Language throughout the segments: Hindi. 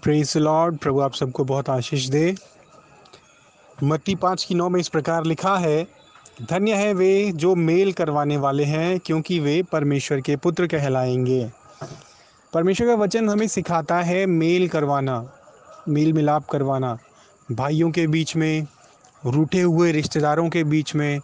Praise the Lord. प्रभु आप सबको बहुत आशीष दे। मत्ती 5:9 में इस प्रकार लिखा है, धन्य है वे जो मेल करवाने वाले हैं, क्योंकि वे परमेश्वर के पुत्र कहलाएंगे। परमेश्वर का वचन हमें सिखाता है मेल करवाना, मेल मिलाप करवाना, भाइयों के बीच में, रूठे हुए रिश्तेदारों के बीच में,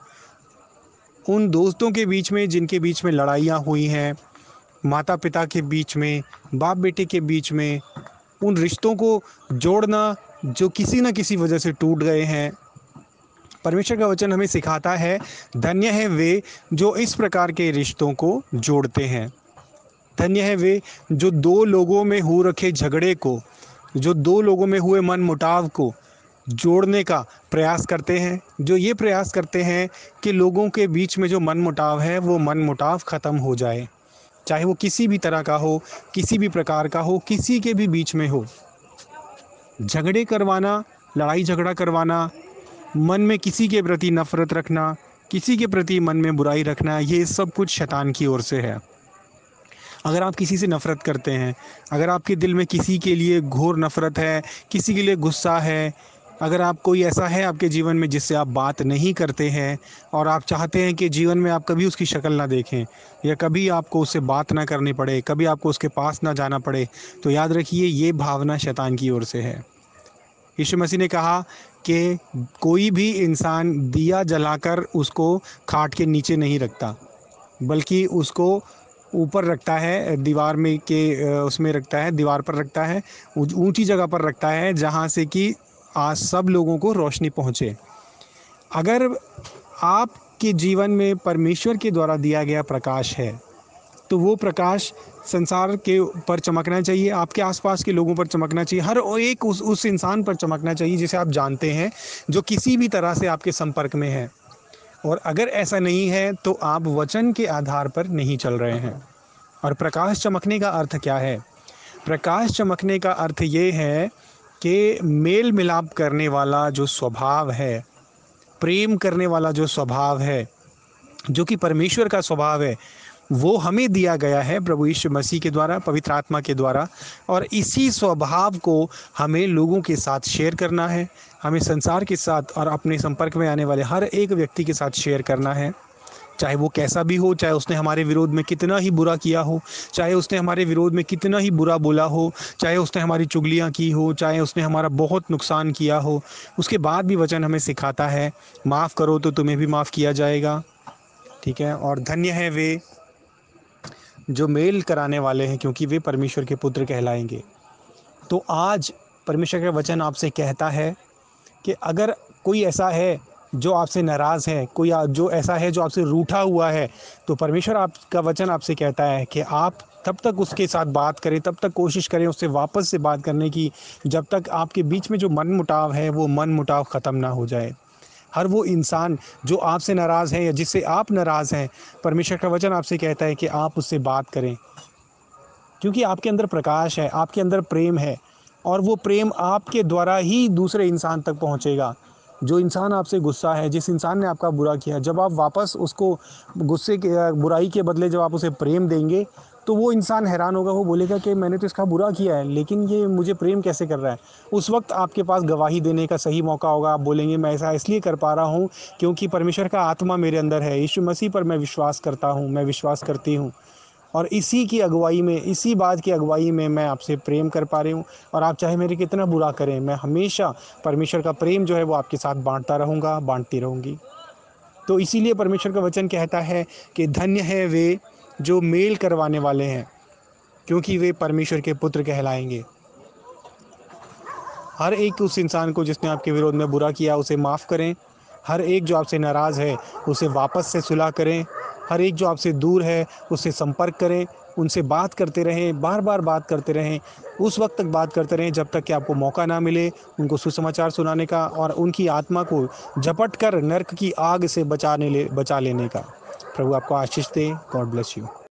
उन दोस्तों के बीच में जिनके बीच में लड़ाइयाँ हुई हैं, माता पिता के बीच में, बाप बेटे के बीच में, उन रिश्तों को जोड़ना जो किसी न किसी वजह से टूट गए हैं। परमेश्वर का वचन हमें सिखाता है, धन्य है वे जो इस प्रकार के रिश्तों को जोड़ते हैं। धन्य है वे जो दो लोगों में हो रखे झगड़े को, जो दो लोगों में हुए मनमुटाव को जोड़ने का प्रयास करते हैं, जो ये प्रयास करते हैं कि लोगों के बीच में जो मनमुटाव है वो मनमुटाव ख़त्म हो जाए, चाहे वो किसी भी तरह का हो, किसी भी प्रकार का हो, किसी के भी बीच में हो। झगड़े करवाना, लड़ाई झगड़ा करवाना, मन में किसी के प्रति नफ़रत रखना, किसी के प्रति मन में बुराई रखना, ये सब कुछ शैतान की ओर से है। अगर आप किसी से नफ़रत करते हैं, अगर आपके दिल में किसी के लिए घोर नफ़रत है, किसी के लिए गुस्सा है, अगर आप कोई ऐसा है आपके जीवन में जिससे आप बात नहीं करते हैं और आप चाहते हैं कि जीवन में आप कभी उसकी शक्ल ना देखें या कभी आपको उससे बात ना करनी पड़े, कभी आपको उसके पास ना जाना पड़े, तो याद रखिए ये भावना शैतान की ओर से है। यीशु मसीह ने कहा कि कोई भी इंसान दिया जलाकर उसको खाट के नीचे नहीं रखता, बल्कि उसको ऊपर रखता है, दीवार में के उसमें रखता है, दीवार पर रखता है, ऊंची जगह पर रखता है, जहाँ से कि आज सब लोगों को रोशनी पहुँचे। अगर आपके जीवन में परमेश्वर के द्वारा दिया गया प्रकाश है, तो वो प्रकाश संसार के पर चमकना चाहिए, आपके आसपास के लोगों पर चमकना चाहिए, हर एक उस इंसान पर चमकना चाहिए जिसे आप जानते हैं, जो किसी भी तरह से आपके संपर्क में है। और अगर ऐसा नहीं है तो आप वचन के आधार पर नहीं चल रहे हैं। और प्रकाश चमकने का अर्थ क्या है? प्रकाश चमकने का अर्थ ये है कि मेल मिलाप करने वाला जो स्वभाव है, प्रेम करने वाला जो स्वभाव है, जो कि परमेश्वर का स्वभाव है, वो हमें दिया गया है प्रभु यीशु मसीह के द्वारा, पवित्र आत्मा के द्वारा। और इसी स्वभाव को हमें लोगों के साथ शेयर करना है, हमें संसार के साथ और अपने संपर्क में आने वाले हर एक व्यक्ति के साथ शेयर करना है, चाहे वो कैसा भी हो, चाहे उसने हमारे विरोध में कितना ही बुरा किया हो, चाहे उसने हमारे विरोध में कितना ही बुरा बोला हो, चाहे उसने हमारी चुगलियाँ की हो, चाहे उसने हमारा बहुत नुकसान किया हो, उसके बाद भी वचन हमें सिखाता है, माफ़ करो तो तुम्हें भी माफ़ किया जाएगा। ठीक है। और धन्य है वे जो मेल कराने वाले हैं, क्योंकि वे परमेश्वर के पुत्र कहलाएंगे। तो आज परमेश्वर का वचन आपसे कहता है कि अगर कोई ऐसा है जो आपसे नाराज़ है, कोई जो ऐसा है जो आपसे रूठा हुआ है, तो परमेश्वर आपका वचन आपसे कहता है कि आप तब तक उसके साथ बात करें, तब तक कोशिश करें उससे वापस से बात करने की, जब तक आपके बीच में जो मनमुटाव है वो मनमुटाव ख़त्म ना हो जाए। हर वो इंसान जो आपसे नाराज़ है या जिससे आप नाराज़ हैं, परमेश्वर का वचन आपसे कहता है कि आप उससे बात करें, क्योंकि आपके अंदर प्रकाश है, आपके अंदर प्रेम है, और वो प्रेम आपके द्वारा ही दूसरे इंसान तक पहुंचेगा। जो इंसान आपसे गुस्सा है, जिस इंसान ने आपका बुरा किया, जब आप वापस उसको गुस्से के बुराई के बदले जब आप उसे प्रेम देंगे, तो वो इंसान हैरान होगा, वो बोलेगा कि मैंने तो इसका बुरा किया है, लेकिन ये मुझे प्रेम कैसे कर रहा है। उस वक्त आपके पास गवाही देने का सही मौका होगा। आप बोलेंगे, मैं ऐसा इसलिए कर पा रहा हूँ क्योंकि परमेश्वर का आत्मा मेरे अंदर है, यीशु मसीह पर मैं विश्वास करता हूँ, मैं विश्वास करती हूँ, और इसी की अगुवाई में, इसी बात की अगुवाई में मैं आपसे प्रेम कर पा रही हूँ। और आप चाहे मेरे कितना बुरा करें, मैं हमेशा परमेश्वर का प्रेम जो है वो आपके साथ बांटता रहूँगा, बांटती रहूँगी। तो इसीलिए परमेश्वर का वचन कहता है कि धन्य है वे जो मेल करवाने वाले हैं, क्योंकि वे परमेश्वर के पुत्र कहलाएंगे। हर एक उस इंसान को जिसने आपके विरोध में बुरा किया, उसे माफ़ करें। हर एक जो आपसे नाराज़ है उसे वापस से सुलह करें। हर एक जो आपसे दूर है उससे संपर्क करें, उनसे बात करते रहें, बार बार बात करते रहें, उस वक्त तक बात करते रहें जब तक कि आपको मौका ना मिले उनको सुसमाचार सुनाने का और उनकी आत्मा को झपट कर नर्क की आग से बचा लेने का। प्रभु आपको आशीष दे। God bless you.